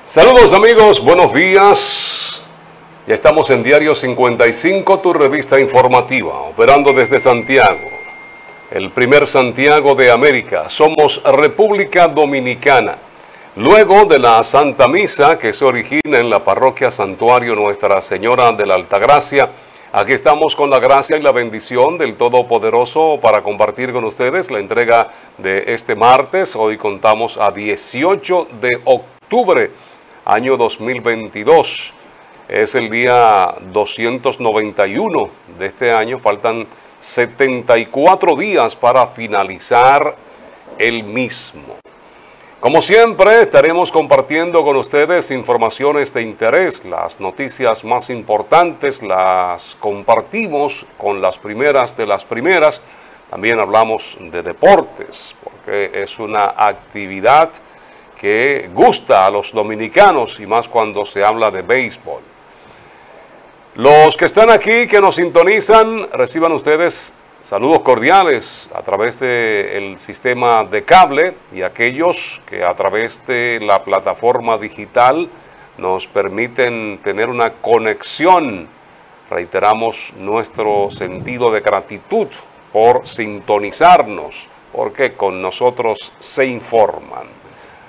Saludos amigos, buenos días. Ya estamos en Diario 55, tu revista informativa, operando desde Santiago, el primer Santiago de América. Somos República Dominicana. Luego de la Santa Misa que se origina en la parroquia Santuario Nuestra Señora de la Altagracia, aquí estamos con la gracia y la bendición del Todopoderoso para compartir con ustedes la entrega de este martes. Hoy contamos a 18 de octubre, año 2022. Es el día 291 de este año. Faltan 74 días para finalizar el mismo. Como siempre, estaremos compartiendo con ustedes informaciones de interés. Las noticias más importantes las compartimos con las primeras de las primeras. También hablamos de deportes, porque es una actividad que gusta a los dominicanos y más cuando se habla de béisbol. Los que están aquí, que nos sintonizan, reciban ustedes saludos cordiales a través del sistema de cable, y aquellos que a través de la plataforma digital nos permiten tener una conexión. Reiteramos nuestro sentido de gratitud por sintonizarnos, porque con nosotros se informan.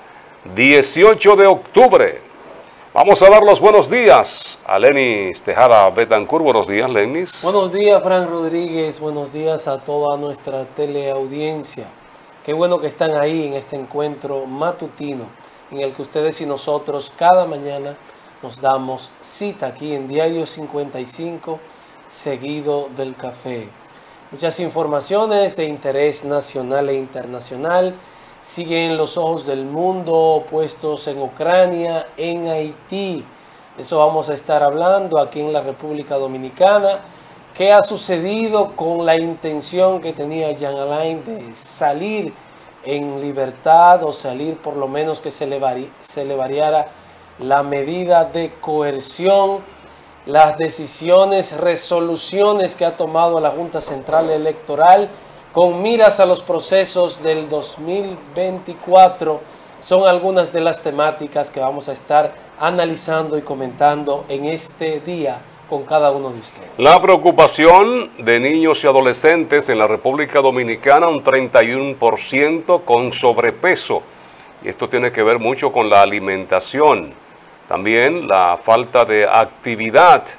18 de octubre. Vamos a dar los buenos días a Lenis Tejada Betancourt. Buenos días, Lenis. Buenos días, Fran Rodríguez. Buenos días a toda nuestra teleaudiencia. Qué bueno que están ahí en este encuentro matutino en el que ustedes y nosotros cada mañana nos damos cita aquí en Diario 55, seguido del café. Muchas informaciones de interés nacional e internacional. Siguen los ojos del mundo puestos en Ucrania, en Haití. De eso vamos a estar hablando aquí en la República Dominicana. ¿Qué ha sucedido con la intención que tenía Jean Alain de salir en libertad, o salir por lo menos que se le variara la medida de coerción? Las decisiones, resoluciones que ha tomado la Junta Central Electoral con miras a los procesos del 2024 son algunas de las temáticas que vamos a estar analizando y comentando en este día con cada uno de ustedes. La preocupación de niños y adolescentes en la República Dominicana, un 31% con sobrepeso. Y esto tiene que ver mucho con la alimentación. También la falta de actividades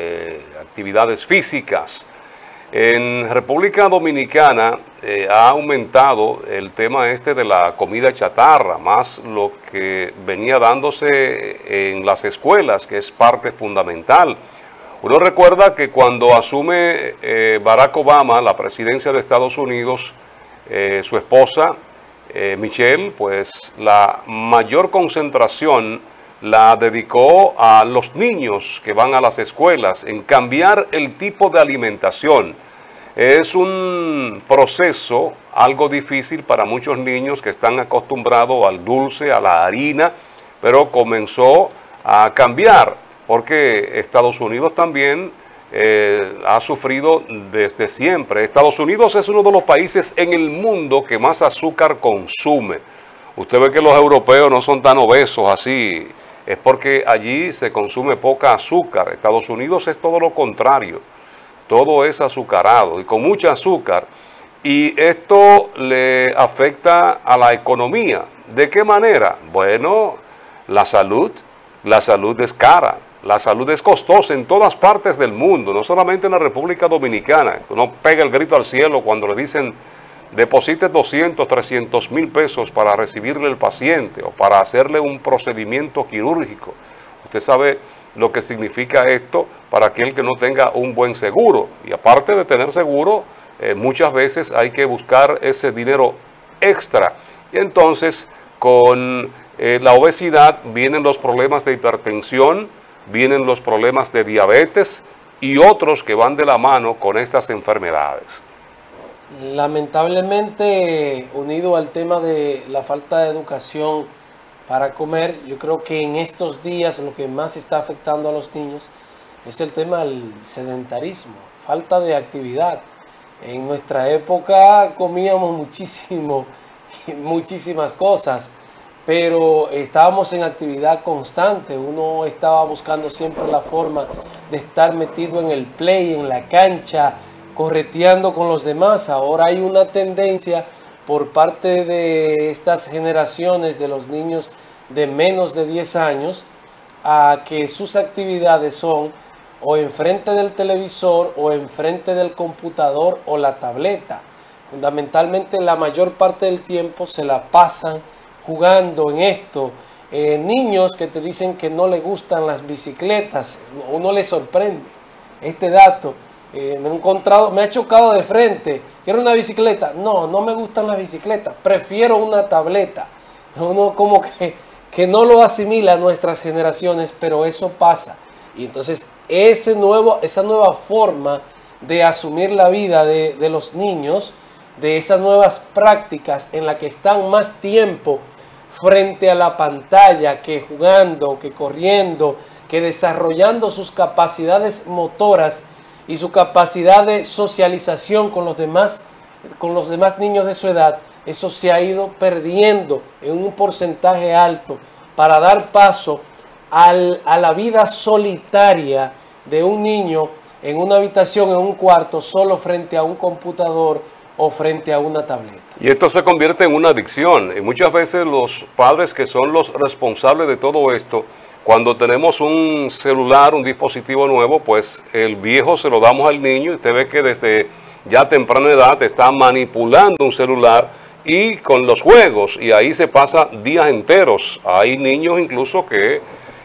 físicas. En República Dominicana ha aumentado el tema de la comida chatarra, más lo que venía dándose en las escuelas, que es parte fundamental. Uno recuerda que cuando asume Barack Obama la presidencia de Estados Unidos, su esposa Michelle, pues la mayor concentración la dedicó a los niños que van a las escuelas, en cambiar el tipo de alimentación. Es un proceso algo difícil para muchos niños que están acostumbrados al dulce, a la harina, pero comenzó a cambiar, porque Estados Unidos también ha sufrido desde siempre. Estados Unidos es uno de los países en el mundo que más azúcar consume. Usted ve que los europeos no son tan obesos así. Es porque allí se consume poca azúcar. Estados Unidos es todo lo contrario. Todo es azucarado y con mucho azúcar. Y esto le afecta a la economía. ¿De qué manera? Bueno, la salud es cara. La salud es costosa en todas partes del mundo, no solamente en la República Dominicana. Uno pega el grito al cielo cuando le dicen: deposite 200, 300 mil pesos para recibirle el paciente o para hacerle un procedimiento quirúrgico. Usted sabe lo que significa esto para aquel que no tenga un buen seguro. Y aparte de tener seguro, muchas veces hay que buscar ese dinero extra. Y entonces con la obesidad vienen los problemas de hipertensión, vienen los problemas de diabetes y otros que van de la mano con estas enfermedades. Lamentablemente, unido al tema de la falta de educación para comer, yo creo que en estos días lo que más está afectando a los niños es el tema del sedentarismo, falta de actividad. En nuestra época comíamos muchísimo, muchísimas cosas, pero estábamos en actividad constante. Uno estaba buscando siempre la forma de estar metido en el play, en la cancha, correteando con los demás. Ahora hay una tendencia por parte de estas generaciones de los niños de menos de 10 años a que sus actividades son o enfrente del televisor o enfrente del computador o la tableta. Fundamentalmente la mayor parte del tiempo se la pasan jugando en esto. Niños que te dicen que no les gustan las bicicletas, uno le sorprende este dato. Me ha chocado de frente. ¿Quiero una bicicleta? No, no me gustan las bicicletas. Prefiero una tableta. Uno como que no lo asimila a nuestras generaciones, pero eso pasa. Y entonces esa nueva forma de asumir la vida de los niños, de esas nuevas prácticas en las que están más tiempo frente a la pantalla que jugando, que corriendo, que desarrollando sus capacidades motoras y su capacidad de socialización con los demás niños de su edad, eso se ha ido perdiendo en un porcentaje alto para dar paso a la vida solitaria de un niño en una habitación, en un cuarto, solo frente a un computador o frente a una tableta. Y esto se convierte en una adicción. Y muchas veces los padres que son los responsables de todo esto, cuando tenemos un celular, un dispositivo nuevo, pues el viejo se lo damos al niño y usted ve que desde ya temprana edad está manipulando un celular y con los juegos, y ahí se pasa días enteros. Hay niños incluso que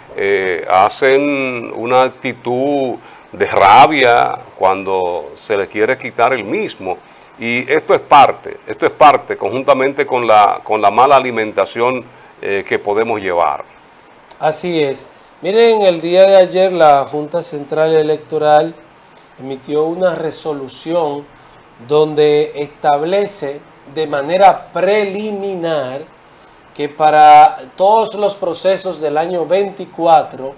hacen una actitud de rabia cuando se les quiere quitar el mismo. Y esto es parte conjuntamente con la mala alimentación que podemos llevar. Así es. Miren, el día de ayer la Junta Central Electoral emitió una resolución donde establece de manera preliminar que para todos los procesos del año 24,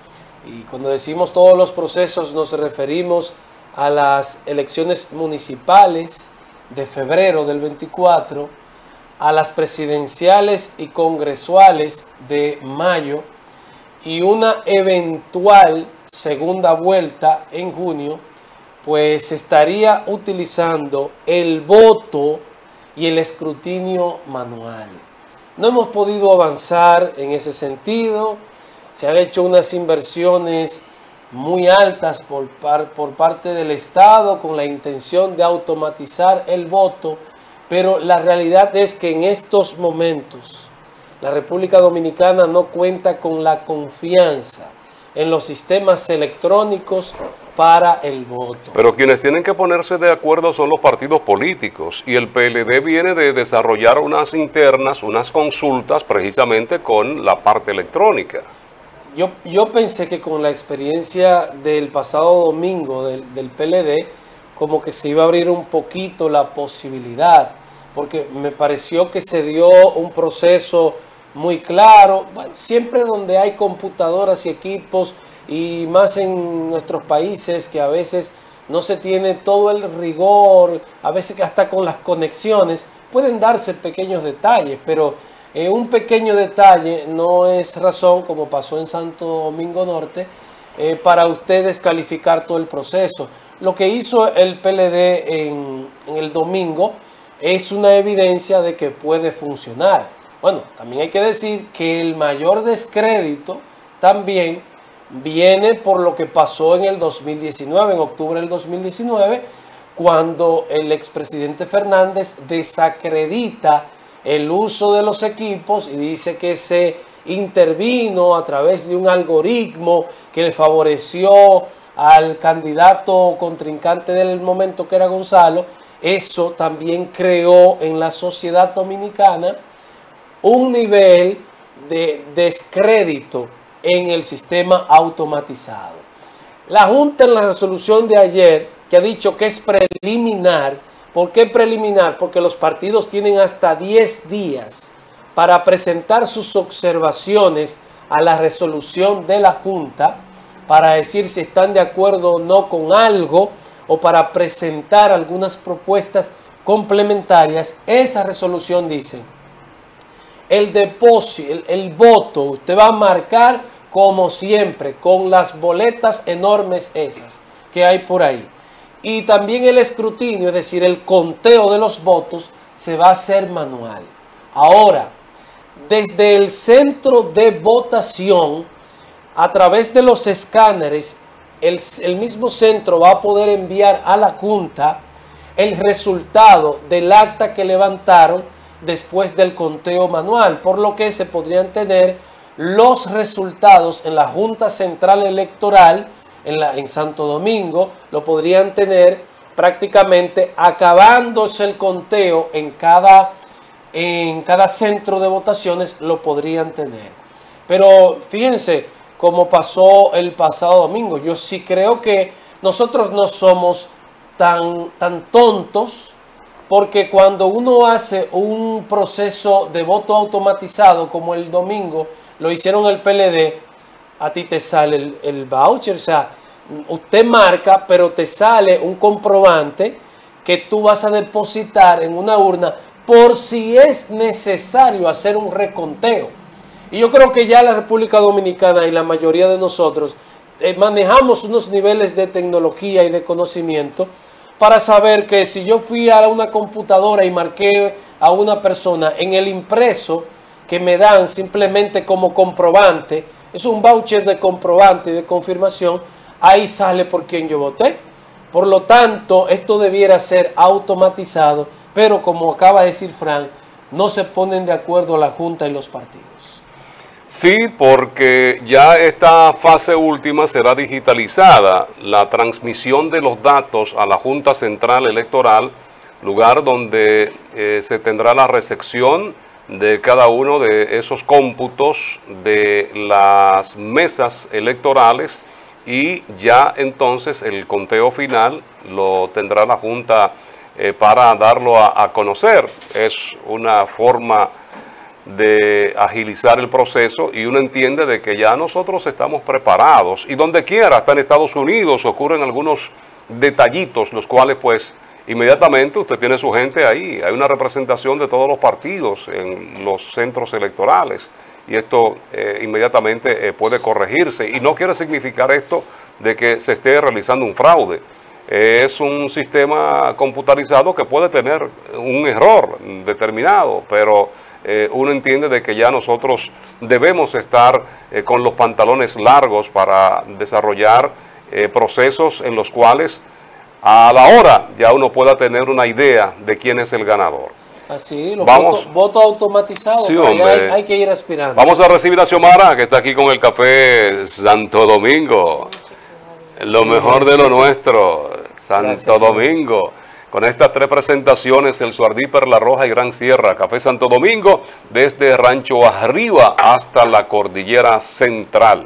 y cuando decimos todos los procesos nos referimos a las elecciones municipales de febrero del 24, a las presidenciales y congresuales de mayo y una eventual segunda vuelta en junio, pues estaría utilizando el voto y el escrutinio manual. No hemos podido avanzar en ese sentido. Se han hecho unas inversiones muy altas por parte del Estado con la intención de automatizar el voto, pero la realidad es que en estos momentos la República Dominicana no cuenta con la confianza en los sistemas electrónicos para el voto. Pero quienes tienen que ponerse de acuerdo son los partidos políticos, y el PLD viene de desarrollar unas internas, unas consultas precisamente con la parte electrónica. Yo pensé que con la experiencia del pasado domingo del PLD, como que se iba a abrir un poquito la posibilidad, porque me pareció que se dio un proceso muy claro. Siempre donde hay computadoras y equipos, y más en nuestros países que a veces no se tiene todo el rigor, a veces que hasta con las conexiones pueden darse pequeños detalles, pero un pequeño detalle no es razón, como pasó en Santo Domingo Norte, para usted descalificar todo el proceso. Lo que hizo el PLD en el domingo es una evidencia de que puede funcionar. Bueno, también hay que decir que el mayor descrédito también viene por lo que pasó en el 2019, en octubre del 2019, cuando el expresidente Fernández desacredita el uso de los equipos y dice que se intervino a través de un algoritmo que le favoreció al candidato contrincante del momento, que era Gonzalo. Eso también creó en la sociedad dominicana un nivel de descrédito en el sistema automatizado. La Junta, en la resolución de ayer, que ha dicho que es preliminar. ¿Por qué preliminar? Porque los partidos tienen hasta 10 días para presentar sus observaciones a la resolución de la Junta, para decir si están de acuerdo o no con algo, o para presentar algunas propuestas complementarias. Esa resolución dice: el depósito, el voto, usted va a marcar como siempre, con las boletas enormes esas que hay por ahí. Y también el escrutinio, es decir, el conteo de los votos, se va a hacer manual. Ahora, desde el centro de votación, a través de los escáneres, el mismo centro va a poder enviar a la Junta el resultado del acta que levantaron después del conteo manual, por lo que se podrían tener los resultados en la Junta Central Electoral en Santo Domingo, lo podrían tener prácticamente acabándose el conteo en cada centro de votaciones, lo podrían tener. Pero fíjense cómo pasó el pasado domingo. Yo sí creo que nosotros no somos tan tontos, porque cuando uno hace un proceso de voto automatizado como el domingo lo hicieron el PLD, a ti te sale el voucher, o sea, usted marca, pero te sale un comprobante que tú vas a depositar en una urna por si es necesario hacer un reconteo. Y yo creo que ya la República Dominicana y la mayoría de nosotros manejamos unos niveles de tecnología y de conocimiento para saber que si yo fui a una computadora y marqué a una persona en el impreso que me dan simplemente como comprobante, es un voucher de comprobante y de confirmación, ahí sale por quién yo voté. Por lo tanto, esto debiera ser automatizado, pero como acaba de decir Frank, no se ponen de acuerdo la Junta y los partidos. Sí, porque ya esta fase última será digitalizada, la transmisión de los datos a la Junta Central Electoral, lugar donde se tendrá la recepción de cada uno de esos cómputos de las mesas electorales, y ya entonces el conteo final lo tendrá la Junta para darlo a conocer. Es una forma de agilizar el proceso, y uno entiende de que ya nosotros estamos preparados, y donde quiera, hasta en Estados Unidos, ocurren algunos detallitos, los cuales pues inmediatamente usted tiene su gente ahí, hay una representación de todos los partidos en los centros electorales, y esto inmediatamente puede corregirse, y no quiere significar esto de que se esté realizando un fraude. Es un sistema computarizado que puede tener un error determinado, pero uno entiende de que ya nosotros debemos estar con los pantalones largos para desarrollar procesos en los cuales a la hora ya uno pueda tener una idea de quién es el ganador. Así, los votos automatizados, sí, hay que ir aspirando. Vamos a recibir a Xiomara, que está aquí con el café Santo Domingo, lo mejor de lo nuestro, Santo Domingo. Con estas 3 presentaciones, el Suardí, Perla Roja y Gran Sierra, Café Santo Domingo, desde Rancho Arriba hasta la Cordillera Central.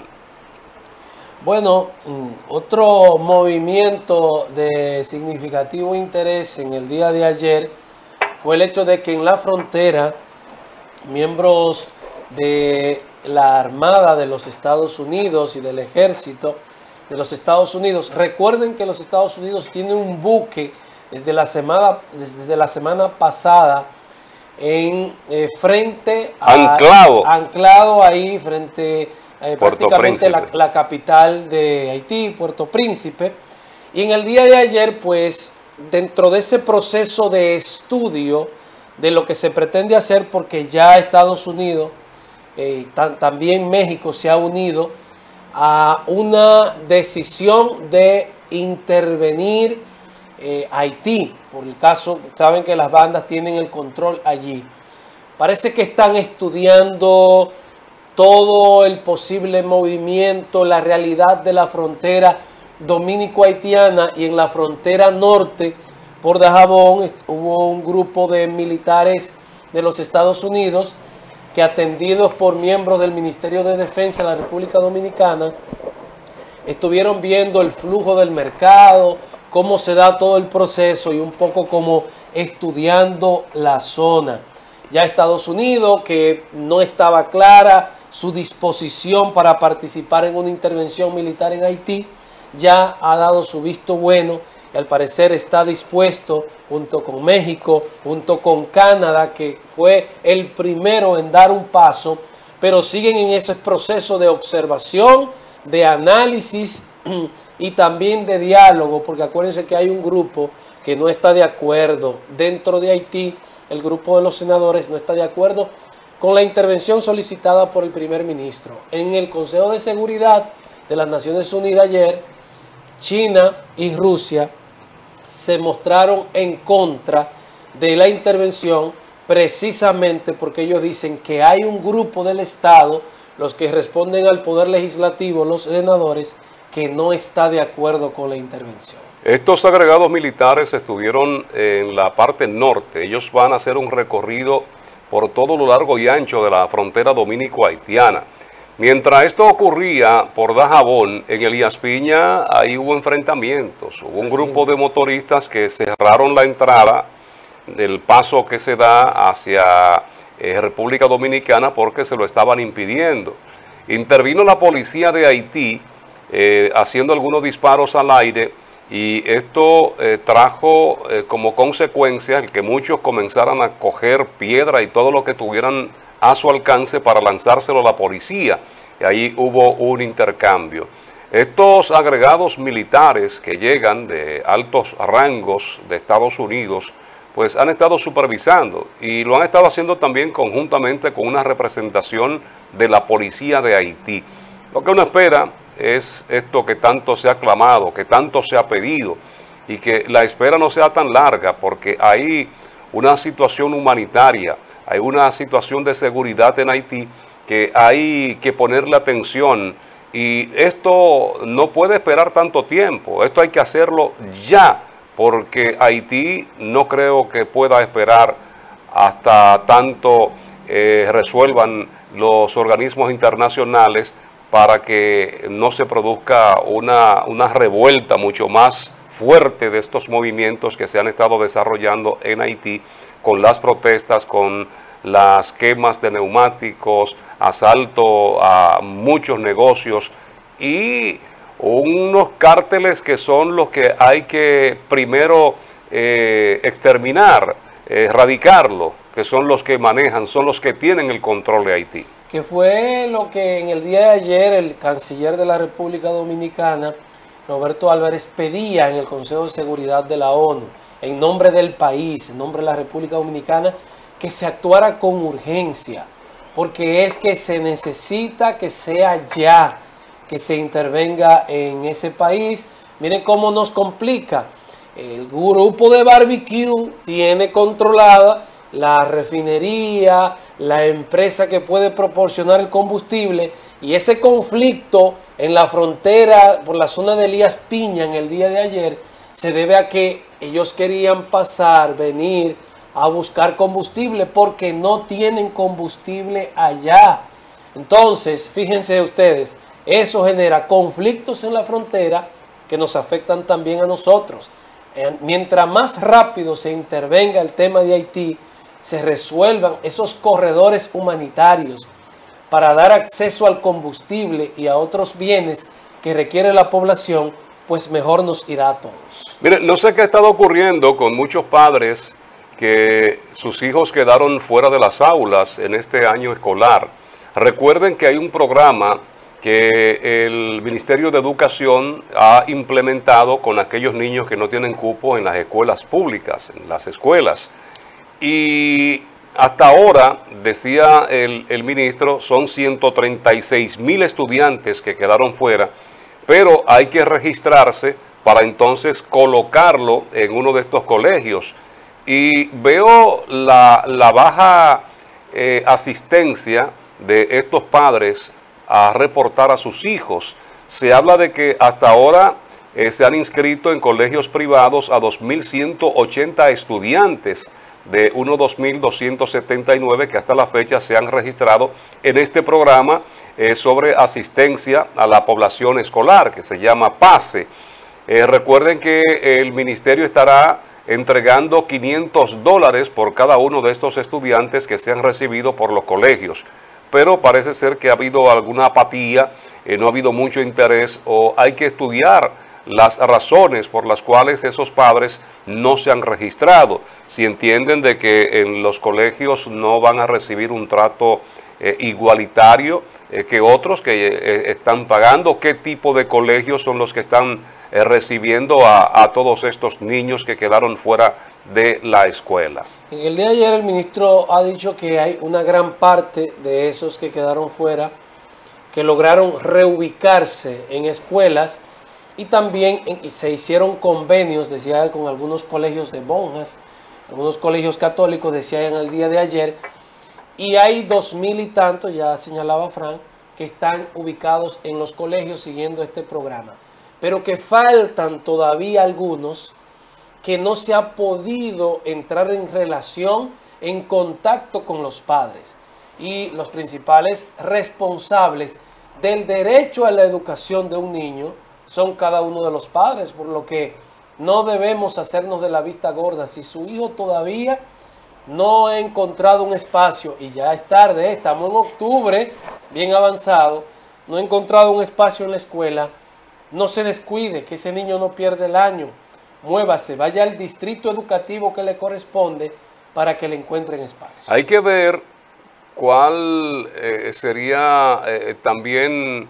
Bueno, otro movimiento de significativo interés en el día de ayer fue el hecho de que en la frontera, miembros de la Armada de los Estados Unidos y del Ejército de los Estados Unidos, recuerden que los Estados Unidos tienen un buque desde la semana pasada frente a anclado ahí frente prácticamente la capital de Haití, Puerto Príncipe. Y en el día de ayer, pues, dentro de ese proceso de estudio de lo que se pretende hacer, porque ya Estados Unidos, también México se ha unido a una decisión de intervenir Haití, por el caso, saben que las bandas tienen el control allí. Parece que están estudiando todo el posible movimiento, la realidad de la frontera dominico-haitiana, y en la frontera norte, por Dajabón, hubo un grupo de militares de los Estados Unidos que, atendidos por miembros del Ministerio de Defensa de la República Dominicana, estuvieron viendo el flujo del mercado, cómo se da todo el proceso y un poco como estudiando la zona. Ya Estados Unidos, que no estaba clara su disposición para participar en una intervención militar en Haití, ya ha dado su visto bueno y al parecer está dispuesto, junto con México, junto con Canadá, que fue el primero en dar un paso, pero siguen en ese proceso de observación, de análisis y también de diálogo, porque acuérdense que hay un grupo que no está de acuerdo dentro de Haití, el grupo de los senadores no está de acuerdo con la intervención solicitada por el primer ministro. En el Consejo de Seguridad de las Naciones Unidas ayer, China y Rusia se mostraron en contra de la intervención precisamente porque ellos dicen que hay un grupo del Estado, los que responden al Poder Legislativo, los senadores, que no está de acuerdo con la intervención. Estos agregados militares estuvieron en la parte norte. Ellos van a hacer un recorrido por todo lo largo y ancho de la frontera dominico-haitiana. Mientras esto ocurría por Dajabón, en Elías Piña, ahí hubo enfrentamientos. Hubo un grupo de motoristas que cerraron la entrada del paso que se da hacia República Dominicana porque se lo estaban impidiendo. Intervino la policía de Haití haciendo algunos disparos al aire y esto trajo como consecuencia el que muchos comenzaran a coger piedra y todo lo que tuvieran a su alcance para lanzárselo a la policía. Y ahí hubo un intercambio. Estos agregados militares que llegan de altos rangos de Estados Unidos, pues han estado supervisando y lo han estado haciendo también conjuntamente con una representación de la policía de Haití. Lo que uno espera es esto que tanto se ha clamado, que tanto se ha pedido y que la espera no sea tan larga porque hay una situación humanitaria, hay una situación de seguridad en Haití que hay que ponerle atención y esto no puede esperar tanto tiempo, esto hay que hacerlo ya porque Haití no creo que pueda esperar hasta tanto resuelvan los organismos internacionales para que no se produzca una revuelta mucho más fuerte de estos movimientos que se han estado desarrollando en Haití con las protestas, con las quemas de neumáticos, asalto a muchos negocios y unos cárteles que son los que hay que primero exterminar, erradicarlo, que son los que manejan, son los que tienen el control de Haití. Que fue lo que en el día de ayer el canciller de la República Dominicana, Roberto Álvarez, pedía en el Consejo de Seguridad de la ONU, en nombre del país, en nombre de la República Dominicana, que se actuara con urgencia, porque es que se necesita que sea ya, que se intervenga en ese país. Miren cómo nos complica. El grupo de barbecue tiene controlada la refinería, la empresa que puede proporcionar el combustible, y ese conflicto en la frontera por la zona de Elías Piña en el día de ayer se debe a que ellos querían venir a buscar combustible porque no tienen combustible allá. Entonces, fíjense ustedes, eso genera conflictos en la frontera que nos afectan también a nosotros. Mientras más rápido se intervenga el tema de Haití, se resuelvan esos corredores humanitarios para dar acceso al combustible y a otros bienes que requiere la población, pues mejor nos irá a todos. Miren, no sé qué ha estado ocurriendo con muchos padres que sus hijos quedaron fuera de las aulas en este año escolar. Recuerden que hay un programa que el Ministerio de Educación ha implementado con aquellos niños que no tienen cupo en las escuelas públicas, en las escuelas. Y hasta ahora, decía el ministro, son 136,000 estudiantes que quedaron fuera, pero hay que registrarse para entonces colocarlo en uno de estos colegios. Y veo la baja asistencia de estos padres a reportar a sus hijos. Se habla de que hasta ahora se han inscrito en colegios privados a 2.180 estudiantes de unos 2.279 que hasta la fecha se han registrado en este programa sobre asistencia a la población escolar, que se llama PASE. Recuerden que el ministerio estará entregando $500 por cada uno de estos estudiantes que se han recibido por los colegios. Pero parece ser que ha habido alguna apatía, no ha habido mucho interés o hay que estudiar las razones por las cuales esos padres no se han registrado, si entienden de que en los colegios no van a recibir un trato igualitario que otros que están pagando, qué tipo de colegios son los que están recibiendo a todos estos niños que quedaron fuera de la escuela. En el día de ayer el ministro ha dicho que hay una gran parte de esos que quedaron fuera que lograron reubicarse en escuelas y también se hicieron convenios, decía él, con algunos colegios de monjas, algunos colegios católicos, decía en el día de ayer, y hay 2000 y tantos, ya señalaba Fran, que están ubicados en los colegios siguiendo este programa, pero que faltan todavía algunos que no se ha podido entrar en relación, en contacto con los padres. Y los principales responsables del derecho a la educación de un niño son cada uno de los padres, por lo que no debemos hacernos de la vista gorda. Si su hijo todavía no ha encontrado un espacio, y ya es tarde, estamos en octubre, bien avanzado, no ha encontrado un espacio en la escuela, no se descuide, que ese niño no pierde el año. Muévase, vaya al distrito educativo que le corresponde para que le encuentren espacio. Hay que ver cuál sería también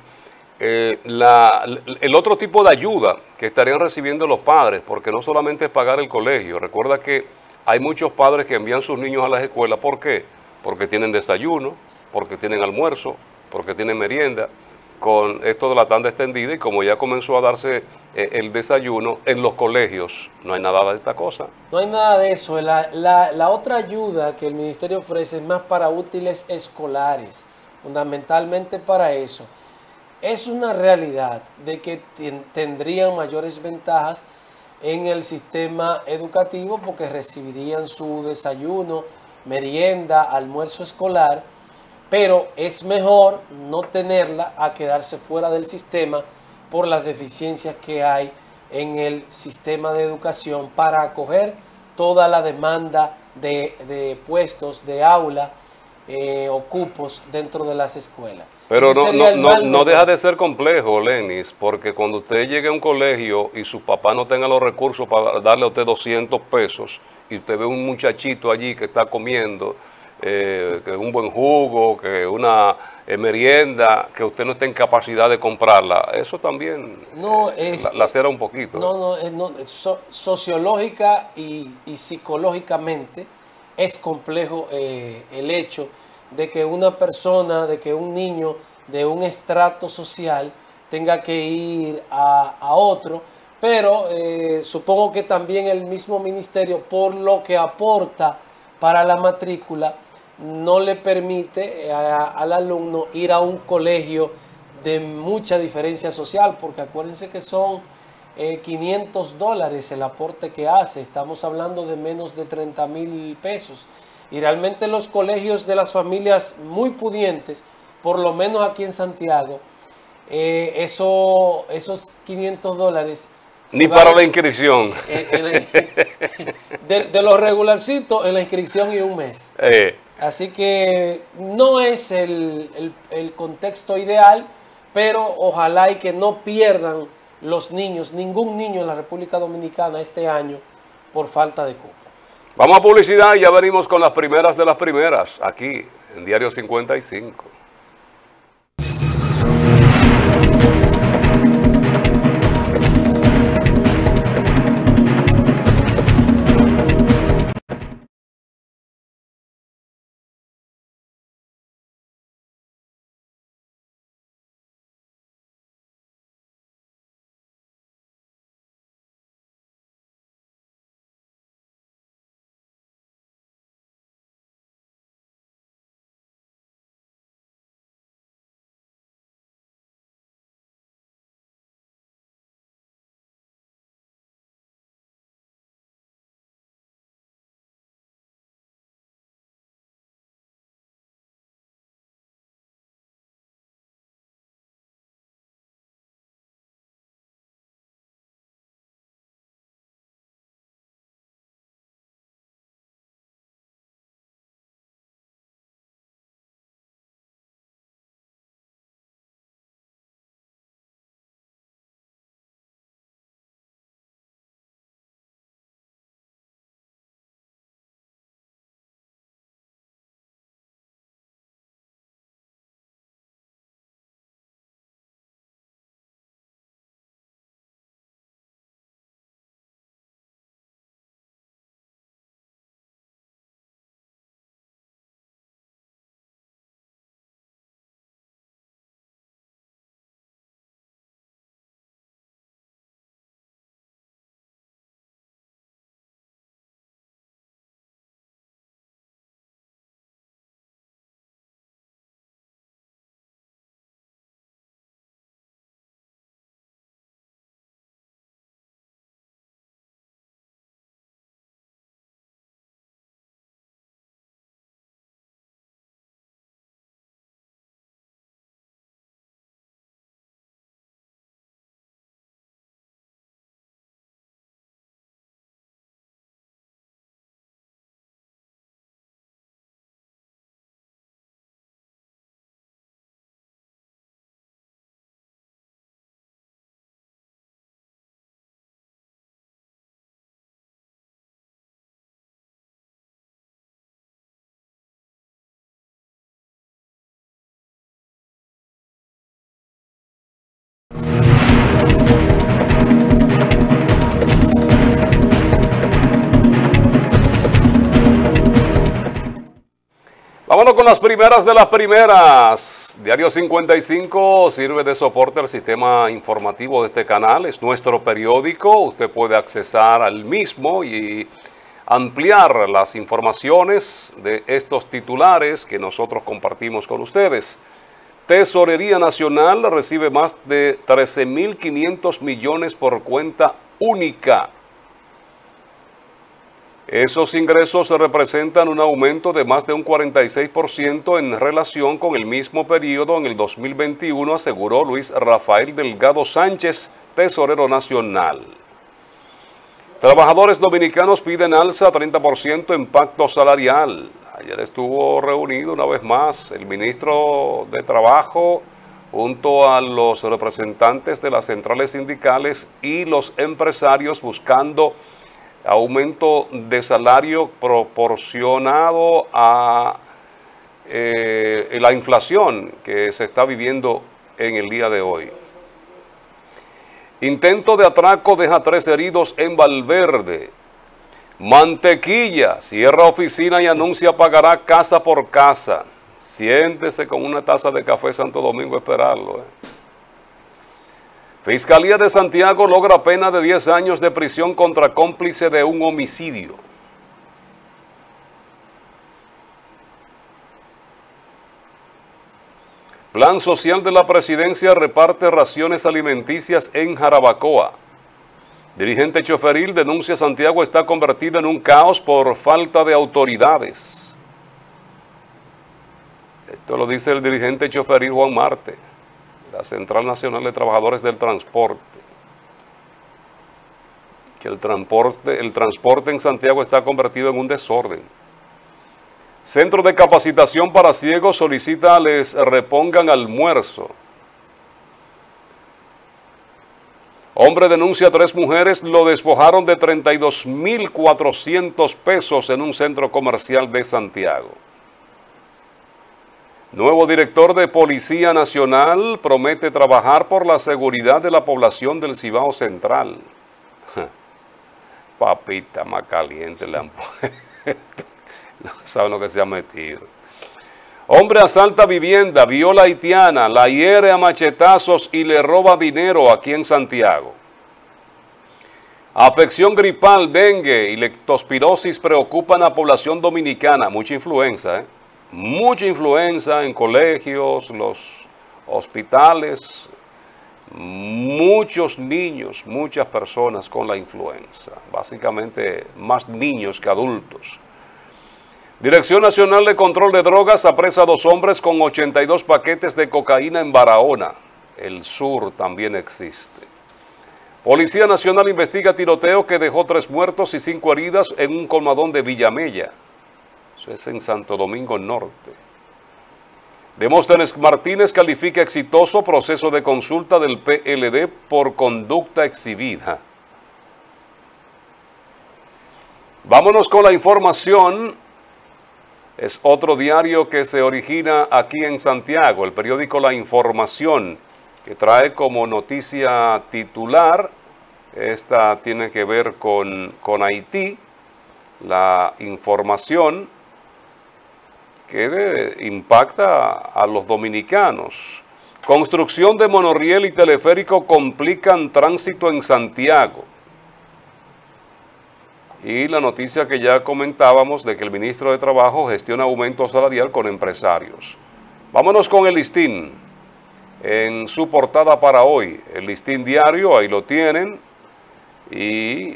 el otro tipo de ayuda que estarían recibiendo los padres, porque no solamente es pagar el colegio. Recuerda que hay muchos padres que envían sus niños a las escuelas. ¿Por qué? Porque tienen desayuno, porque tienen almuerzo, porque tienen merienda. Con esto de la tanda extendida, y como ya comenzó a darse el desayuno en los colegios, no hay nada de esta cosa. No hay nada de eso. La otra ayuda que el ministerio ofrece es más para útiles escolares, fundamentalmente para eso. Es una realidad de que tendrían mayores ventajas en el sistema educativo porque recibirían su desayuno, merienda, almuerzo escolar, pero es mejor no tenerla a quedarse fuera del sistema por las deficiencias que hay en el sistema de educación para acoger toda la demanda de puestos, de aula o cupos dentro de las escuelas. Pero no deja de ser complejo, Lenis, porque cuando usted llegue a un colegio y su papá no tenga los recursos para darle a usted 200 pesos y usted ve un muchachito allí que está comiendo, que un buen jugo, que una merienda, que usted no esté en capacidad de comprarla, eso también lacera un poquito. Sociológica y psicológicamente es complejo el hecho de que una persona, de que un niño de un estrato social tenga que ir a otro, pero supongo que también el mismo ministerio, por lo que aporta para la matrícula, no le permite al alumno ir a un colegio de mucha diferencia social, porque acuérdense que son $500 el aporte que hace, estamos hablando de menos de 30,000 pesos, y realmente los colegios de las familias muy pudientes, por lo menos aquí en Santiago, esos $500 ni para la inscripción. De los regularcitos en la inscripción y un mes. Así que no es el contexto ideal, pero ojalá y que no pierdan los niños, ningún niño en la República Dominicana este año por falta de cupo. Vamos a publicidad y ya venimos con las primeras de las primeras, aquí en Diario 55. Vámonos con las primeras de las primeras. Diario 55 sirve de soporte al sistema informativo de este canal. Es nuestro periódico. Usted puede accesar al mismo y ampliar las informaciones de estos titulares que nosotros compartimos con ustedes. Tesorería Nacional recibe más de 13.500 millones por cuenta única. Esos ingresos representan un aumento de más de un 46% en relación con el mismo periodo en el 2021, aseguró Luis Rafael Delgado Sánchez, tesorero nacional. Trabajadores dominicanos piden alza 30% en pacto salarial. Ayer estuvo reunido una vez más el ministro de Trabajo junto a los representantes de las centrales sindicales y los empresarios buscando aumento de salario proporcionado a la inflación que se está viviendo en el día de hoy. Intento de atraco deja 3 heridos en Valverde. Mantequilla cierra oficina y anuncia pagará casa por casa. Siéntese con una taza de café Santo Domingo a esperarlo. Fiscalía de Santiago logra pena de 10 años de prisión contra cómplice de un homicidio. Plan social de la presidencia reparte raciones alimenticias en Jarabacoa. Dirigente choferil denuncia Santiago está convertido en un caos por falta de autoridades. Esto lo dice el dirigente choferil Juan Marte, la Central Nacional de Trabajadores del Transporte, que el transporte en Santiago está convertido en un desorden. Centro de capacitación para ciegos solicita les repongan almuerzo. Hombre denuncia a 3 mujeres, lo despojaron de 32.400 pesos en un centro comercial de Santiago. Nuevo director de Policía Nacional promete trabajar por la seguridad de la población del Cibao Central. Papita más caliente le han puesto. No saben lo que se ha metido. Hombre asalta vivienda, viola haitiana, la hiere a machetazos y le roba dinero aquí en Santiago. Afección gripal, dengue y leptospirosis preocupan a la población dominicana. Mucha influenza, mucha influenza en colegios, los hospitales, muchos niños, muchas personas con la influenza, básicamente más niños que adultos. Dirección Nacional de Control de Drogas apresa a 2 hombres con 82 paquetes de cocaína en Barahona. El sur también existe. Policía Nacional investiga tiroteo que dejó 3 muertos y 5 heridas en un colmadón de Villamella. Eso es en Santo Domingo Norte. Demóstenes Martínez califica exitoso proceso de consulta del PLD por conducta exhibida. Vámonos con la información. Es otro diario que se origina aquí en Santiago, el periódico La Información, que trae como noticia titular, esta tiene que ver con Haití, la información que impacta a los dominicanos. Construcción de monorriel y teleférico complican tránsito en Santiago. Y la noticia que ya comentábamos de que el ministro de Trabajo gestiona aumento salarial con empresarios. Vámonos con el listín. En su portada para hoy, el listín diario, ahí lo tienen. Y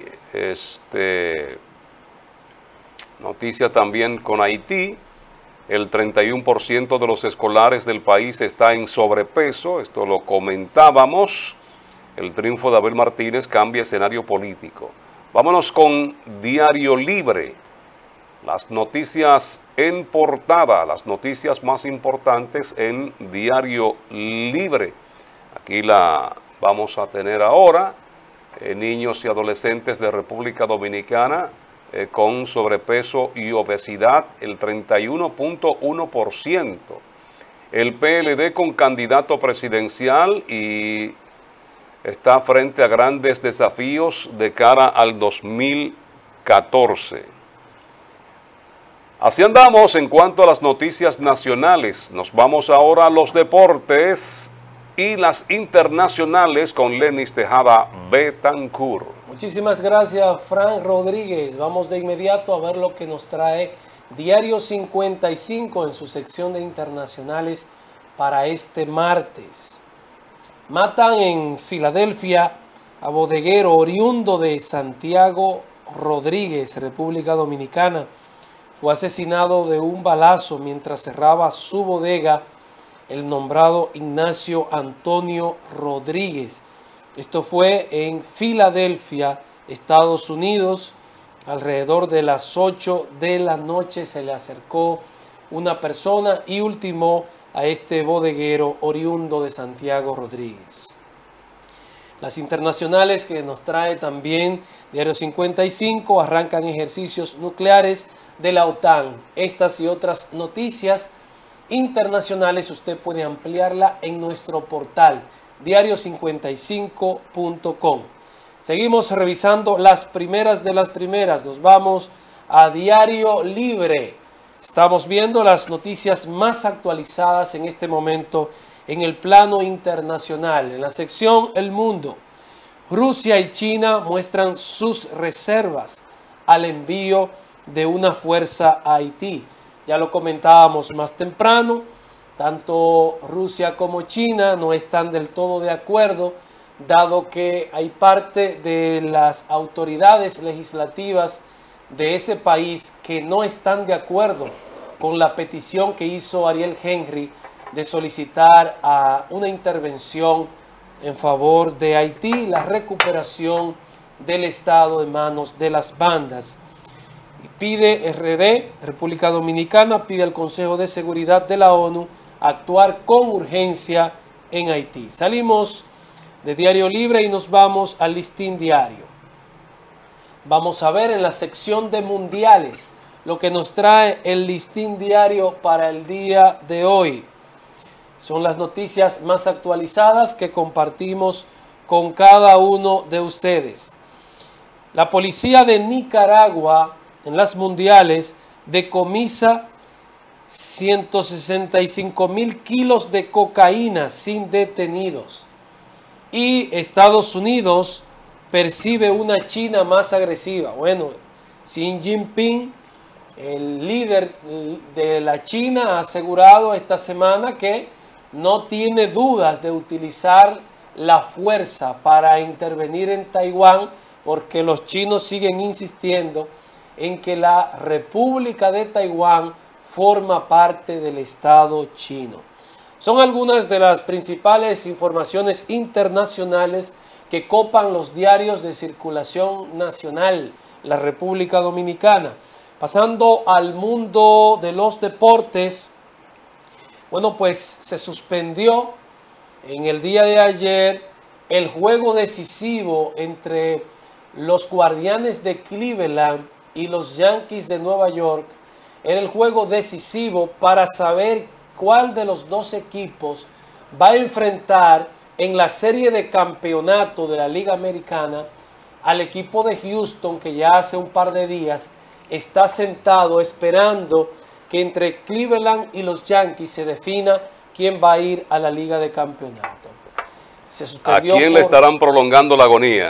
noticia también con Haití. El 31% de los escolares del país está en sobrepeso. Esto lo comentábamos. El triunfo de Abel Martínez cambia escenario político. Vámonos con Diario Libre, las noticias en portada, las noticias más importantes en Diario Libre. Aquí la vamos a tener ahora, niños y adolescentes de República Dominicana con sobrepeso y obesidad, el 31.1%. El PLD con candidato presidencial y está frente a grandes desafíos de cara al 2014. Así andamos en cuanto a las noticias nacionales. Nos vamos ahora a los deportes y las internacionales con Lenis Tejada Betancourt. Muchísimas gracias, Frank Rodríguez. Vamos de inmediato a ver lo que nos trae Diario 55 en su sección de internacionales para este martes. Matan en Filadelfia a bodeguero oriundo de Santiago Rodríguez, República Dominicana. Fue asesinado de un balazo mientras cerraba su bodega el nombrado Ignacio Antonio Rodríguez. Esto fue en Filadelfia, Estados Unidos. Alrededor de las 8 de la noche se le acercó una persona y ultimó a este bodeguero oriundo de Santiago Rodríguez. Las internacionales que nos trae también Diario 55 arrancan ejercicios nucleares de la OTAN. Estas y otras noticias internacionales usted puede ampliarla en nuestro portal diario55.com. Seguimos revisando las primeras de las primeras. Nos vamos a Diario Libre. Estamos viendo las noticias más actualizadas en este momento en el plano internacional. En la sección El Mundo, Rusia y China muestran sus reservas al envío de una fuerza a Haití. Ya lo comentábamos más temprano, tanto Rusia como China no están del todo de acuerdo, dado que hay parte de las autoridades legislativas de ese país que no están de acuerdo con la petición que hizo Ariel Henry de solicitar una intervención en favor de Haití, la recuperación del Estado de manos de las bandas. Y pide República Dominicana, pide al Consejo de Seguridad de la ONU actuar con urgencia en Haití. Salimos de Diario Libre y nos vamos al Listín Diario. Vamos a ver en la sección de mundiales lo que nos trae el Listín Diario para el día de hoy. Son las noticias más actualizadas que compartimos con cada uno de ustedes. La policía de Nicaragua en las mundiales decomisa 165,000 kilos de cocaína sin detenidos. Y Estados Unidos percibe una China más agresiva. Bueno, Xi Jinping, el líder de la China, ha asegurado esta semana que no tiene dudas de utilizar la fuerza para intervenir en Taiwán, porque los chinos siguen insistiendo en que la República de Taiwán forma parte del Estado chino. Son algunas de las principales informaciones internacionales que copan los diarios de circulación nacional, la República Dominicana. Pasando al mundo de los deportes, bueno, pues se suspendió en el día de ayer el juego decisivo entre los Guardianes de Cleveland y los Yankees de Nueva York. Era el juego decisivo para saber cuál de los dos equipos va a enfrentar en la serie de campeonato de la Liga Americana al equipo de Houston, que ya hace un par de días está sentado esperando que entre Cleveland y los Yankees se defina quién va a ir a la Liga de Campeonato. ¿A quién le estarán prolongando la agonía?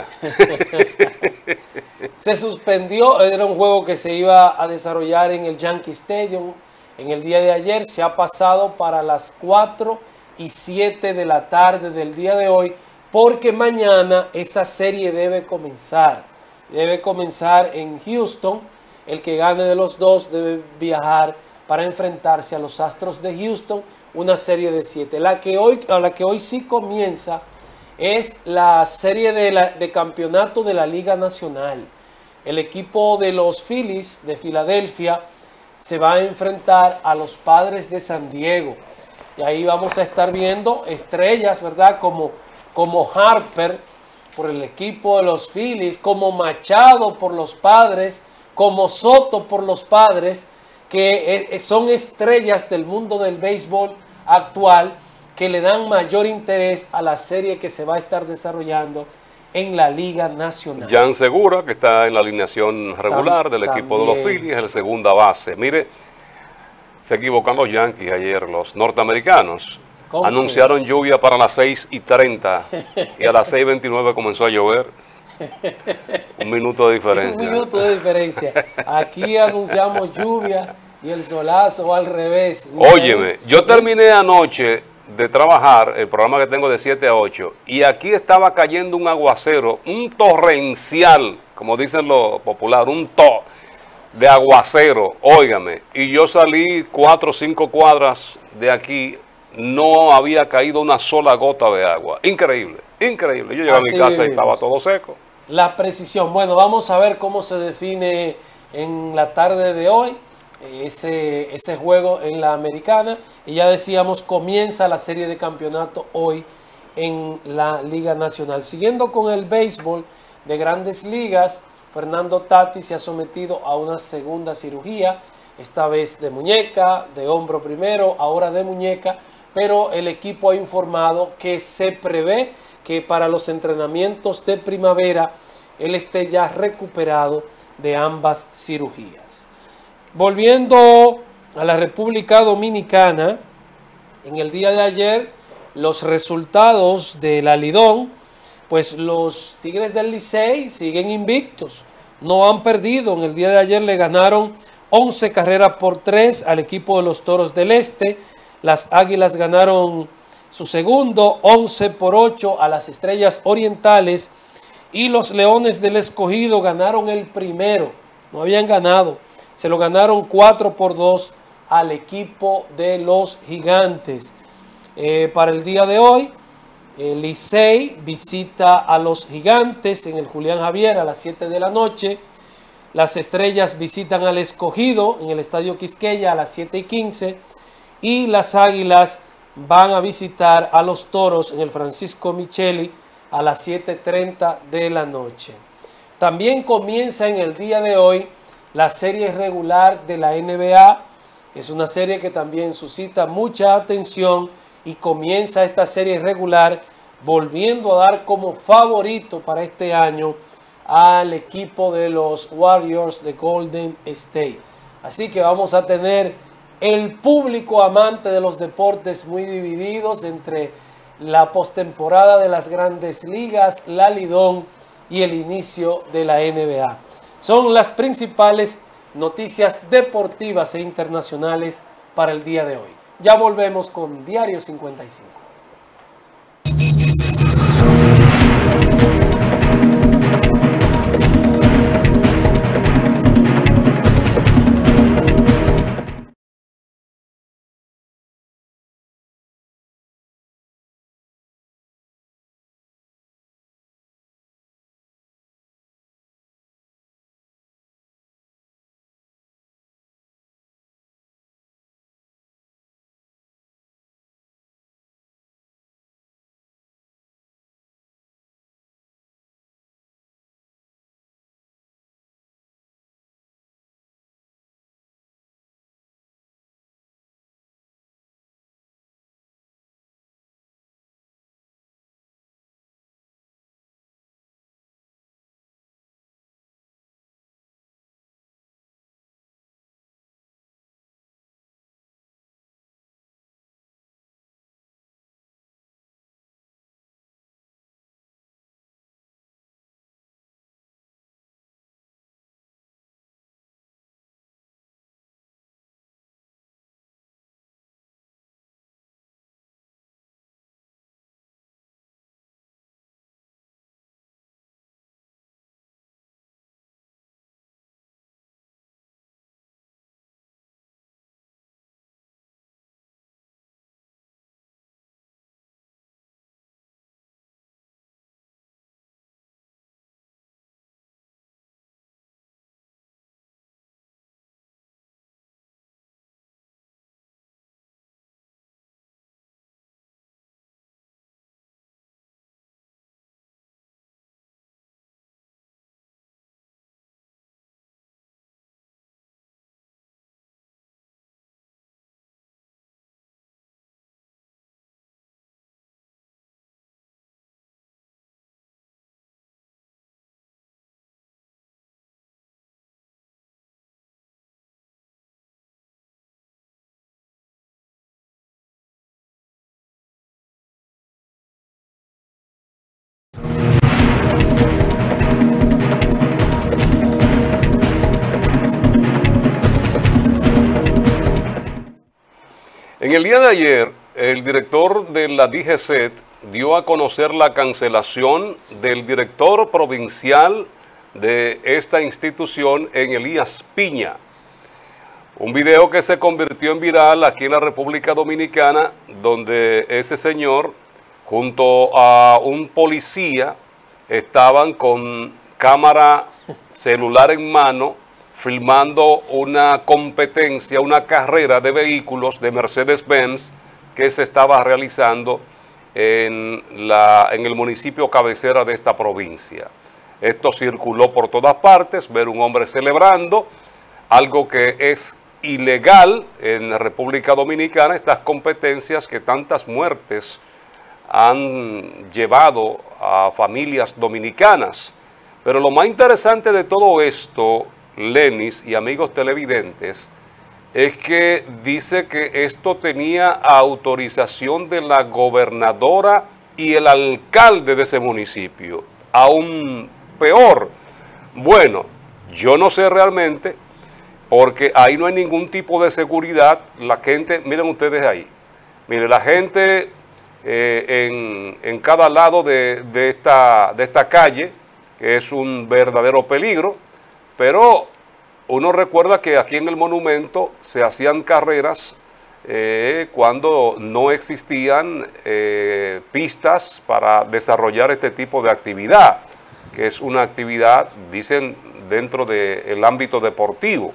Se suspendió, era un juego que se iba a desarrollar en el Yankee Stadium en el día de ayer. Se ha pasado para las 4:07 de la tarde del día de hoy, porque mañana esa serie debe comenzar. Debe comenzar en Houston. El que gane de los dos debe viajar para enfrentarse a los Astros de Houston, una serie de 7. La que hoy sí comienza es la serie de campeonato de la Liga Nacional. El equipo de los Phillies de Filadelfia se va a enfrentar a los Padres de San Diego. Y ahí vamos a estar viendo estrellas, ¿verdad? Como Harper por el equipo de los Phillies, como Machado por los Padres, como Soto por los Padres, que son estrellas del mundo del béisbol actual, que le dan mayor interés a la serie que se va a estar desarrollando en la Liga Nacional. Jan Segura, que está en la alineación regular del equipo de los Phillies, el segunda base. Mire, se equivocan los Yankees ayer, los norteamericanos. Anunciaron lluvia para las 6:30 y a las 6:29 comenzó a llover. Un minuto de diferencia. Un minuto de diferencia. Aquí anunciamos lluvia y el solazo va al revés. Óyeme, yo terminé anoche de trabajar el programa que tengo de 7 a 8 y aquí estaba cayendo un aguacero, un torrencial, como dicen los populares, un de aguacero, óigame, y yo salí 4 o 5 cuadras de aquí, no había caído una sola gota de agua. Increíble, increíble. Yo llegué a mi casa y estaba todo seco. La precisión. Bueno, vamos a ver cómo se define en la tarde de hoy ese juego en la Americana. Y ya decíamos, comienza la serie de campeonato hoy en la Liga Nacional. Siguiendo con el béisbol de Grandes Ligas, Fernando Tatis se ha sometido a una segunda cirugía, esta vez de muñeca, de hombro primero, ahora de muñeca, pero el equipo ha informado que se prevé que para los entrenamientos de primavera él esté ya recuperado de ambas cirugías. Volviendo a la República Dominicana, en el día de ayer los resultados de la Lidón, pues los Tigres del Licey siguen invictos, no han perdido. En el día de ayer le ganaron 11 carreras por 3 al equipo de los Toros del Este. Las Águilas ganaron su segundo, 11 por 8 a las Estrellas Orientales, y los Leones del Escogido ganaron el primero, no habían ganado, se lo ganaron 4 por 2 al equipo de los Gigantes. Para el día de hoy, el Licey visita a los Gigantes en el Julián Javier a las 7 de la noche. Las Estrellas visitan al Escogido en el Estadio Quisqueya a las 7:15. Y las Águilas van a visitar a los Toros en el Francisco Micheli a las 7:30 de la noche. También comienza en el día de hoy la serie regular de la NBA. Es una serie que también suscita mucha atención y comienza esta serie regular volviendo a dar como favorito para este año al equipo de los Warriors de Golden State. Así que vamos a tener el público amante de los deportes muy divididos entre la postemporada de las Grandes Ligas, la Lidón y el inicio de la NBA. Son las principales noticias deportivas e internacionales para el día de hoy. Ya volvemos con Diario 55. En el día de ayer, el director de la DGCET dio a conocer la cancelación del director provincial de esta institución en Elías Piña. Un video que se convirtió en viral aquí en la República Dominicana, donde ese señor, junto a un policía, estaban con cámara celular en mano, filmando una competencia, una carrera de vehículos de Mercedes-Benz que se estaba realizando en el municipio cabecera de esta provincia. Esto circuló por todas partes, ver un hombre celebrando algo que es ilegal en la República Dominicana, estas competencias que tantas muertes han llevado a familias dominicanas. Pero lo más interesante de todo esto, Lenis y amigos televidentes, es que dice que esto tenía autorización de la gobernadora y el alcalde de ese municipio. Aún peor. Bueno, yo no sé realmente, porque ahí no hay ningún tipo de seguridad. La gente, miren ustedes ahí, miren, la gente en cada lado de esta calle, que es un verdadero peligro, pero uno recuerda que aquí en el monumento se hacían carreras cuando no existían pistas para desarrollar este tipo de actividad, que es una actividad, dicen, dentro del ámbito deportivo.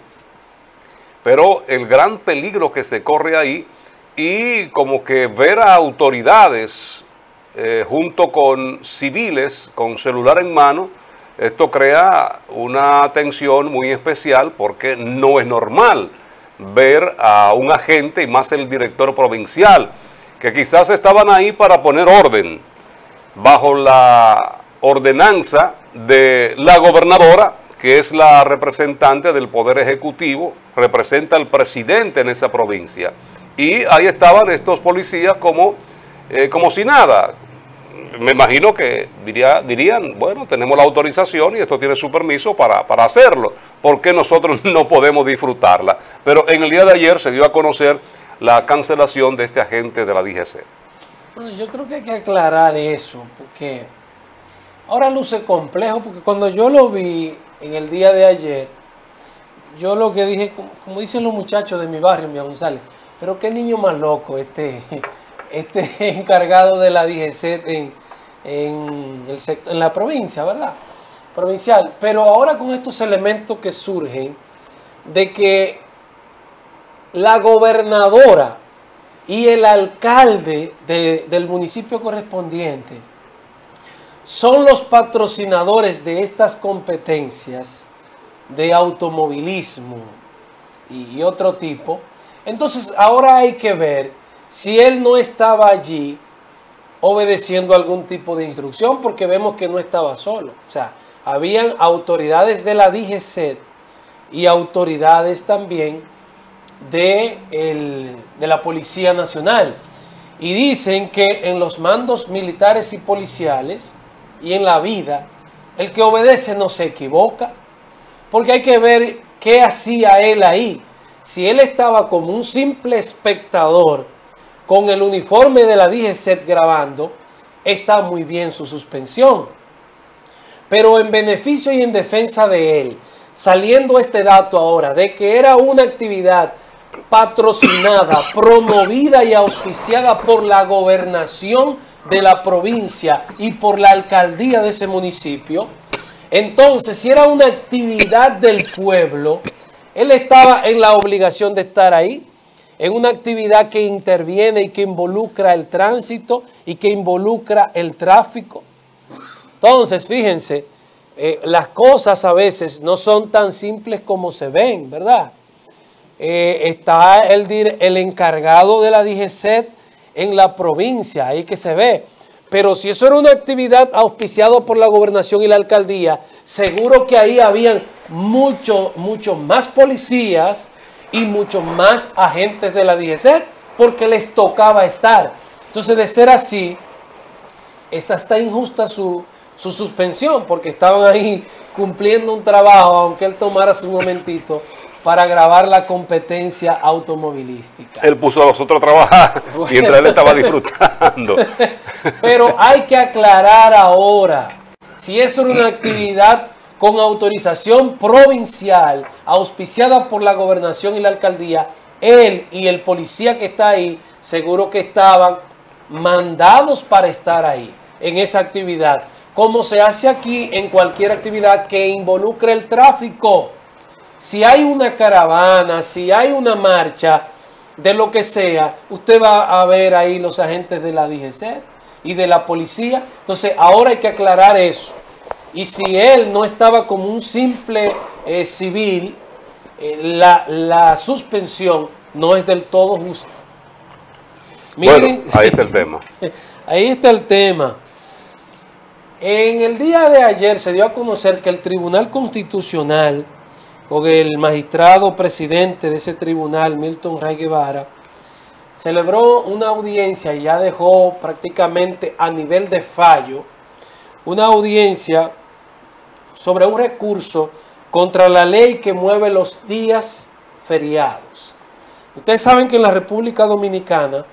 Pero el gran peligro que se corre ahí, y como que ver a autoridades junto con civiles con celular en mano, esto crea una tensión muy especial, porque no es normal ver a un agente, y más el director provincial, que quizás estaban ahí para poner orden, bajo la ordenanza de la gobernadora, que es la representante del Poder Ejecutivo, representa al presidente en esa provincia. Y ahí estaban estos policías como si nada. Me imagino que dirían, bueno, tenemos la autorización y esto tiene su permiso para hacerlo. ¿Por qué nosotros no podemos disfrutarla? Pero en el día de ayer se dio a conocer la cancelación de este agente de la DGC. Bueno, yo creo que hay que aclarar eso, porque ahora luce complejo, porque cuando yo lo vi en el día de ayer, yo lo que dije, como dicen los muchachos de mi barrio, en Villa González, pero qué niño más loco este encargado de la DGC en la provincia, ¿verdad? Provincial. Pero ahora con estos elementos que surgen de que la gobernadora y el alcalde del municipio correspondiente son los patrocinadores de estas competencias de automovilismo y otro tipo. Entonces ahora hay que ver si él no estaba allí obedeciendo algún tipo de instrucción, porque vemos que no estaba solo. O sea, habían autoridades de la DGCET y autoridades también de la Policía Nacional. Y dicen que en los mandos militares y policiales y en la vida, el que obedece no se equivoca, porque hay que ver qué hacía él ahí. Si él estaba como un simple espectador con el uniforme de la DGCET grabando, está muy bien su suspensión. Pero en beneficio y en defensa de él, saliendo este dato ahora de que era una actividad patrocinada, promovida y auspiciada por la gobernación de la provincia y por la alcaldía de ese municipio, entonces si era una actividad del pueblo, él estaba en la obligación de estar ahí, en una actividad que interviene y que involucra el tránsito y que involucra el tráfico. Entonces, fíjense, las cosas a veces no son tan simples como se ven, ¿verdad? Está el encargado de la DGCET en la provincia, ahí que se ve. Pero si eso era una actividad auspiciada por la gobernación y la alcaldía, seguro que ahí habían mucho más policías y muchos más agentes de la DGCET, porque les tocaba estar. Entonces, de ser así, es hasta injusta su suspensión, porque estaban ahí cumpliendo un trabajo, aunque él tomara su momentito para grabar la competencia automovilística. Él puso a los otros a trabajar mientras él estaba disfrutando. Pero hay que aclarar ahora, si es una actividad con autorización provincial, auspiciada por la gobernación y la alcaldía, él y el policía que está ahí, seguro que estaban mandados para estar ahí, en esa actividad, como se hace aquí en cualquier actividad que involucre el tráfico. Si hay una caravana, si hay una marcha, de lo que sea, usted va a ver ahí los agentes de la DGC y de la policía. Entonces, ahora hay que aclarar eso. Y si él no estaba como un simple civil, la suspensión no es del todo justa. Miren, bueno, ahí está el tema. Ahí está el tema. En el día de ayer se dio a conocer que el Tribunal Constitucional, con el magistrado presidente de ese tribunal, Milton Ray Guevara, celebró una audiencia y ya dejó prácticamente a nivel de fallo una audiencia sobre un recurso contra la ley que mueve los días feriados. Ustedes saben que en la República Dominicana,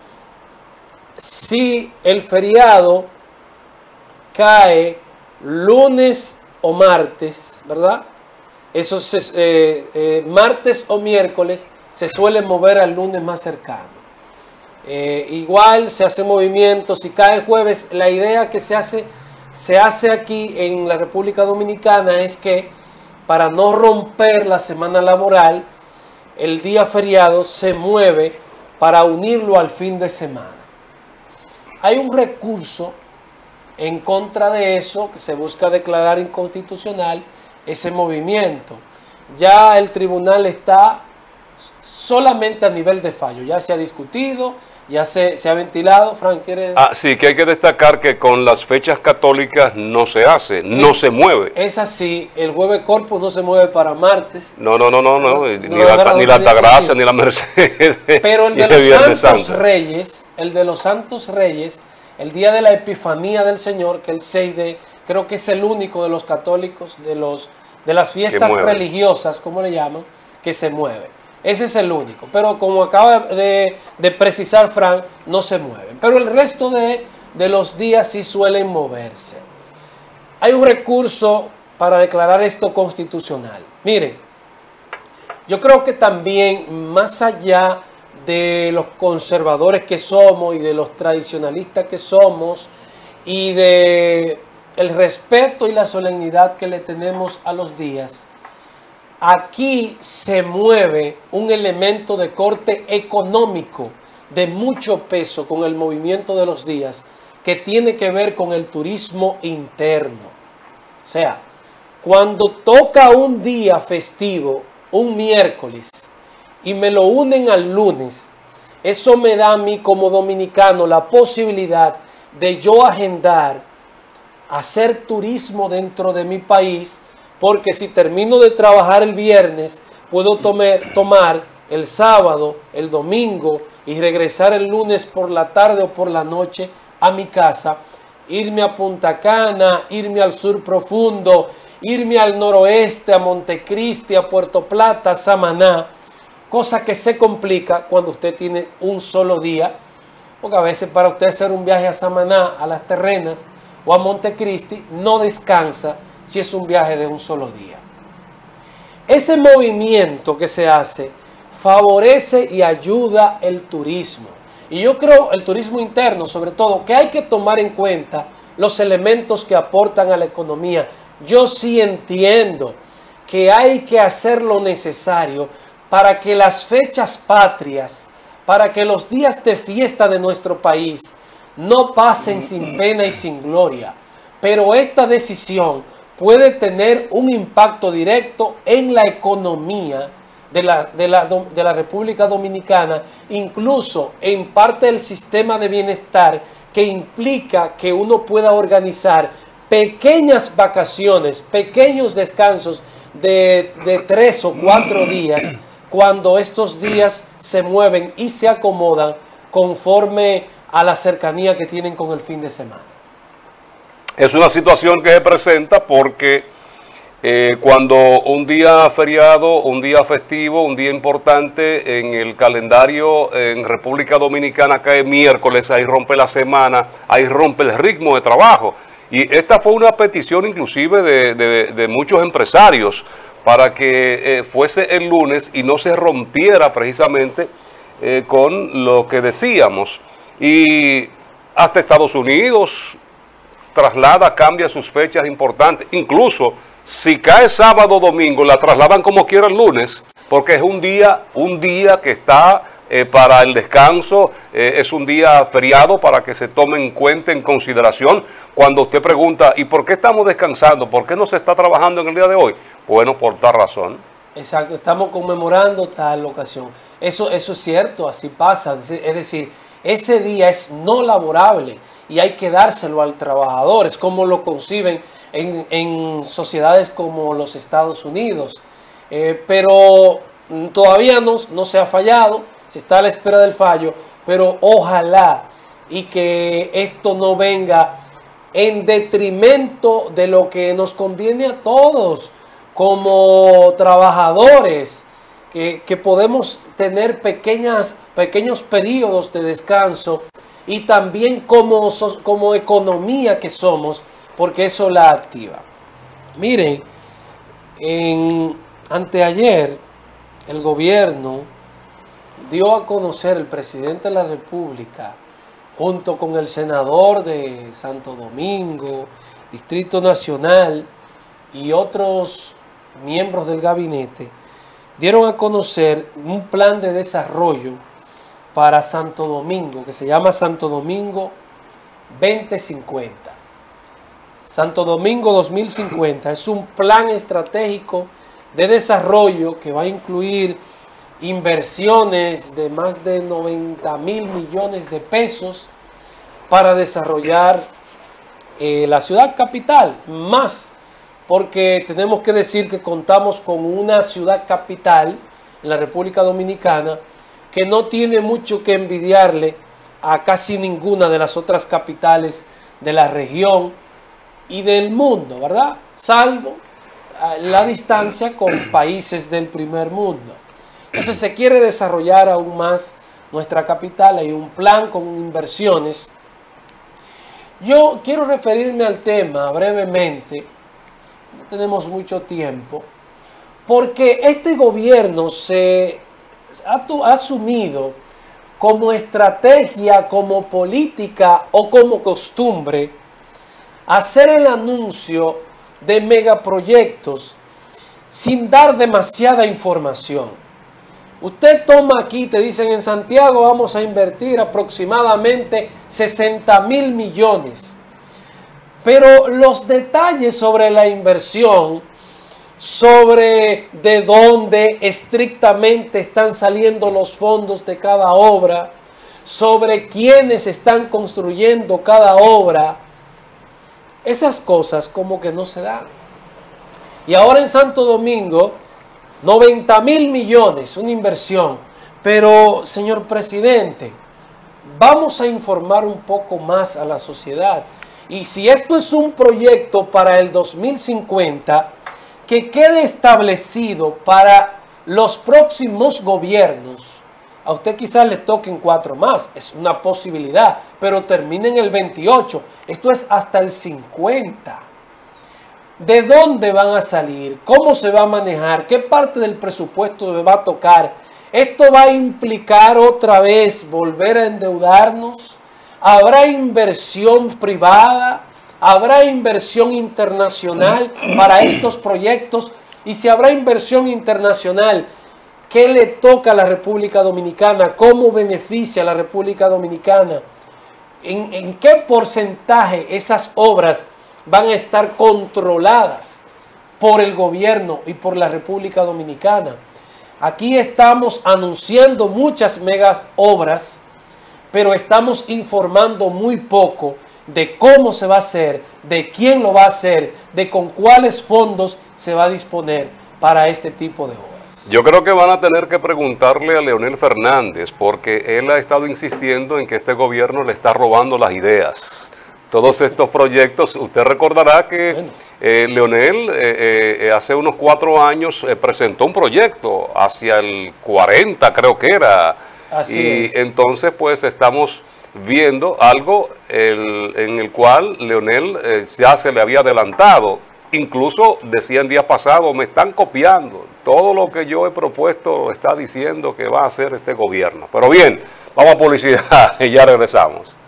si el feriado cae lunes o martes, ¿verdad? Esos martes o miércoles se suele mover al lunes más cercano. Igual se hace movimiento, si cae jueves, la idea que se hace aquí en la República Dominicana es que para no romper la semana laboral, el día feriado se mueve para unirlo al fin de semana. Hay un recurso en contra de eso que se busca declarar inconstitucional ese movimiento. Ya el tribunal está solamente a nivel de fallo, ya se ha discutido, ya se ha ventilado. Frank, ¿quieres? Sí, que hay que destacar que con las fechas católicas no se hace, no se mueve. Es así, el Jueves Corpus no se mueve para martes. No, ni la Altagracia, ni la Mercedes. Pero el de los Santos Reyes, el día de la Epifanía del Señor, que el 6 de, creo que es el único de los católicos, de las fiestas religiosas, como le llaman, que se mueve. Ese es el único, pero como acaba de precisar Frank, no se mueven. Pero el resto de los días sí suelen moverse. Hay un recurso para declarar esto constitucional. Miren, yo creo que también, más allá de los conservadores que somos y de los tradicionalistas que somos y de el respeto y la solemnidad que le tenemos a los días, aquí se mueve un elemento de corte económico de mucho peso con el movimiento de los días, que tiene que ver con el turismo interno. O sea, cuando toca un día festivo, un miércoles, y me lo unen al lunes, eso me da a mí como dominicano la posibilidad de yo agendar, hacer turismo dentro de mi país, porque si termino de trabajar el viernes, puedo tomar el sábado, el domingo y regresar el lunes por la tarde o por la noche a mi casa, irme a Punta Cana, irme al sur profundo, irme al noroeste, a Montecristi, a Puerto Plata, a Samaná, cosa que se complica cuando usted tiene un solo día, porque a veces para usted hacer un viaje a Samaná, a Las Terrenas o a Montecristi, no descansa si es un viaje de un solo día. Ese movimiento que se hace favorece y ayuda el turismo. Y yo creo, el turismo interno sobre todo, que hay que tomar en cuenta los elementos que aportan a la economía. Yo sí entiendo que hay que hacer lo necesario para que las fechas patrias, para que los días de fiesta de nuestro país no pasen sin pena y sin gloria. Pero esta decisión puede tener un impacto directo en la economía de la República Dominicana, incluso en parte del sistema de bienestar, que implica que uno pueda organizar pequeñas vacaciones, pequeños descansos de 3 o 4 días, cuando estos días se mueven y se acomodan conforme a la cercanía que tienen con el fin de semana. Es una situación que se presenta porque cuando un día feriado, un día festivo, un día importante en el calendario en República Dominicana cae miércoles, ahí rompe la semana, ahí rompe el ritmo de trabajo. Y esta fue una petición inclusive de muchos empresarios para que fuese el lunes y no se rompiera precisamente con lo que decíamos. Y hasta Estados Unidos cambia sus fechas importantes. Incluso si cae sábado o domingo, la trasladan como quiera el lunes, porque es un día que está para el descanso, es un día feriado para que se tome en cuenta, en consideración. Cuando usted pregunta, ¿y por qué estamos descansando? ¿Por qué no se está trabajando en el día de hoy? Bueno, por tal razón. Exacto, estamos conmemorando tal ocasión. Eso es cierto, así pasa. Es decir, ese día es no laborable y hay que dárselo al trabajador. Es como lo conciben en sociedades como los Estados Unidos. Pero todavía no se ha fallado, se está a la espera del fallo, pero ojalá y que esto no venga en detrimento de lo que nos conviene a todos como trabajadores, que podemos tener pequeños periodos de descanso y también como economía que somos, porque eso la activa. Miren, anteayer el gobierno dio a conocer, el presidente de la República, junto con el senador de Santo Domingo, Distrito Nacional y otros miembros del gabinete, dieron a conocer un plan de desarrollo para Santo Domingo, que se llama Santo Domingo 2050. Santo Domingo 2050 es un plan estratégico de desarrollo que va a incluir inversiones de más de 90.000 millones de pesos para desarrollar la ciudad capital, más porque tenemos que decir que contamos con una ciudad capital en la República Dominicana que no tiene mucho que envidiarle a casi ninguna de las otras capitales de la región y del mundo, ¿verdad? Salvo la distancia con países del primer mundo. Entonces se quiere desarrollar aún más nuestra capital, hay un plan con inversiones. Yo quiero referirme al tema brevemente, no tenemos mucho tiempo, porque este gobierno se ha asumido como estrategia, como política o como costumbre hacer el anuncio de megaproyectos sin dar demasiada información. Usted toma aquí, te dicen en Santiago vamos a invertir aproximadamente 60.000 millones. Pero los detalles sobre la inversión, sobre de dónde estrictamente están saliendo los fondos de cada obra, sobre quiénes están construyendo cada obra, esas cosas como que no se dan. Y ahora en Santo Domingo, 90.000 millones, una inversión. Pero, señor presidente, vamos a informar un poco más a la sociedad. Y si esto es un proyecto para el 2050, que quede establecido para los próximos gobiernos. A usted quizás le toquen 4 más, es una posibilidad, pero termine en el 28. Esto es hasta el 50. ¿De dónde van a salir? ¿Cómo se va a manejar? ¿Qué parte del presupuesto me va a tocar? ¿Esto va a implicar otra vez volver a endeudarnos? ¿Habrá inversión privada? ¿Habrá inversión internacional para estos proyectos? Y si habrá inversión internacional, ¿qué le toca a la República Dominicana? ¿Cómo beneficia a la República Dominicana? ¿En qué porcentaje esas obras van a estar controladas por el gobierno y por la República Dominicana? Aquí estamos anunciando muchas megas obras, pero estamos informando muy poco de cómo se va a hacer, de quién lo va a hacer, de con cuáles fondos se va a disponer para este tipo de obras. Yo creo que van a tener que preguntarle a Leonel Fernández, porque él ha estado insistiendo en que este gobierno le está robando las ideas. todos estos proyectos. Usted recordará que Leonel hace unos 4 años presentó un proyecto hacia el 40, creo que era. Así es. Entonces pues estamos viendo algo en el cual Leonel ya se le había adelantado. Incluso decían días pasados, me están copiando. Todo lo que yo he propuesto está diciendo que va a hacer este gobierno. Pero bien, vamos a publicidad y ya regresamos.